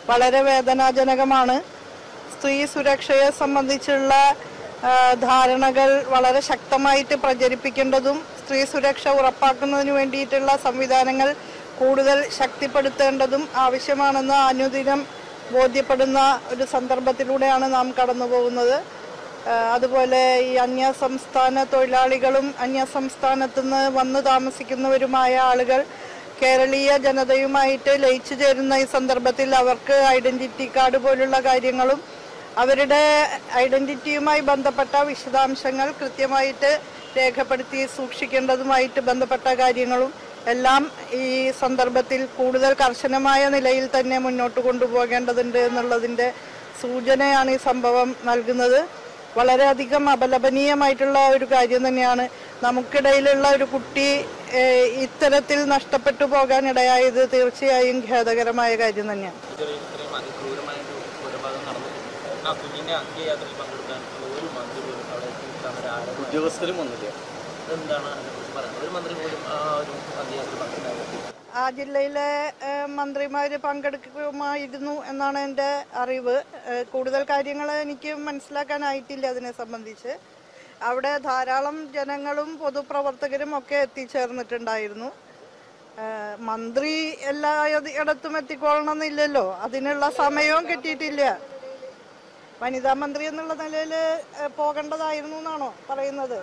വളരെ വേദനാജനകമാണ്. സ്ത്രീ സുരക്ഷയെ സംബന്ധിച്ചുള്ള ധാരണകൾ വളരെ ശക്തമായിട്ട് പ്രചരിപ്പിക്കേണ്ടതും സ്ത്രീ സുരക്ഷ ഉറപ്പാക്കുന്നതിന് വേണ്ടിയിട്ടുള്ള സംവിധാനങ്ങൾ കൂടുതൽ ശക്തിപ്പെടുത്തേണ്ടതും ആവശ്യമാണെന്ന് അനുദിനം ബോധ്യപ്പെടുന്ന ഒരു സന്ദർഭത്തിലൂടെയാണ് നാം കടന്നു പോകുന്നത്. അതുപോലെ ഈ അന്യസംസ്ഥാന തൊഴിലാളികളും അന്യസംസ്ഥാനത്തു നിന്ന് വന്ന് താമസിക്കുന്നവരുമായ ആളുകൾ കേരളീയ ജനതയുമായിട്ട് ലയിച്ചു ചേരുന്ന ഈ സന്ദർഭത്തിൽ അവർക്ക് ഐഡന്റിറ്റി കാർഡ് പോലുള്ള കാര്യങ്ങളും അവരുടെ ഐഡന്റിറ്റിയുമായി ബന്ധപ്പെട്ട വിശദാംശങ്ങൾ കൃത്യമായിട്ട് രേഖപ്പെടുത്തി സൂക്ഷിക്കേണ്ടതുമായിട്ട് ബന്ധപ്പെട്ട കാര്യങ്ങളും എല്ലാം ഈ സന്ദർഭത്തിൽ കൂടുതൽ കർശനമായ നിലയിൽ തന്നെ മുന്നോട്ട് കൊണ്ടുപോകേണ്ടതുണ്ട് എന്നുള്ളതിൻ്റെ സൂചനയാണ് ഈ സംഭവം നൽകുന്നത്. വളരെയധികം അപലപനീയമായിട്ടുള്ള ഒരു കാര്യം തന്നെയാണ്. നമുക്കിടയിലുള്ള ഒരു കുട്ടി ഇത്തരത്തിൽ നഷ്ടപ്പെട്ടു പോകാൻ ഇടയായത് തീർച്ചയായും ഖേദകരമായ കാര്യം തന്നെയാണ്. ആ ജില്ലയിലെ മന്ത്രിമാർ പങ്കെടുക്കുമായിരുന്നു എന്നാണ് എൻ്റെ അറിവ്. കൂടുതൽ കാര്യങ്ങൾ എനിക്ക് മനസ്സിലാക്കാനായിട്ടില്ല അതിനെ സംബന്ധിച്ച്. അവിടെ ധാരാളം ജനങ്ങളും പൊതുപ്രവർത്തകരും ഒക്കെ എത്തിച്ചേർന്നിട്ടുണ്ടായിരുന്നു. മന്ത്രി എല്ലായിടത്തും എത്തിക്കൊള്ളണമെന്നില്ലല്ലോ, അതിനുള്ള സമയവും കിട്ടിയിട്ടില്ല. വനിതാ മന്ത്രി എന്നുള്ള നിലയിൽ പോകേണ്ടതായിരുന്നു എന്നാണോ പറയുന്നത്?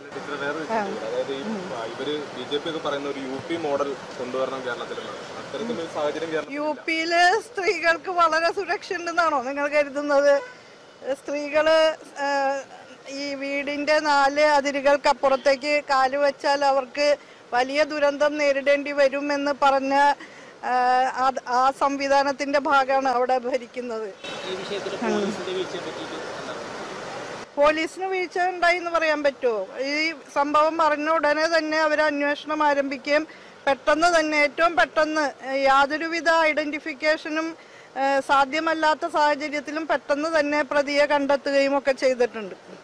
യു പിയില് സ്ത്രീകൾക്ക് വളരെ സുരക്ഷ ഉണ്ടെന്നാണോ നിങ്ങൾ കരുതുന്നത്? സ്ത്രീകള് ഈ വീടിന്റെ 4 അതിരുകൾക്കപ്പുറത്തേക്ക് കാലുവെച്ചാൽ അവർക്ക് വലിയ ദുരന്തം നേരിടേണ്ടി വരുമെന്ന് പറഞ്ഞ ആ സംവിധാനത്തിന്റെ ഭാഗമാണ് അവിടെ ഭരിക്കുന്നത്. പോലീസിന് വീഴ്ച ഉണ്ടായി എന്ന് പറയാൻ പറ്റുമോ? ഈ സംഭവം അറിഞ്ഞ ഉടനെ തന്നെ അവർ അന്വേഷണം ആരംഭിക്കുകയും പെട്ടെന്ന് തന്നെ ഏറ്റവും പെട്ടെന്ന് യാതൊരുവിധ ഐഡന്റിഫിക്കേഷനും സാധ്യമല്ലാത്ത സാഹചര്യത്തിലും പെട്ടെന്ന് തന്നെ പ്രതിയെ കണ്ടെത്തുകയും ഒക്കെ ചെയ്തിട്ടുണ്ട്.